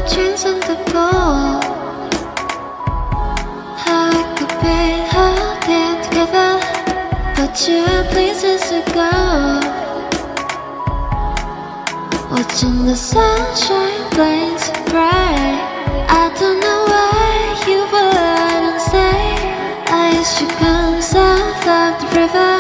dreams and the goal. How we could be happy together, but you have places to go. Watching the sunshine blaze bright, I don't know why you wouldn't stay. I used to come south of the river,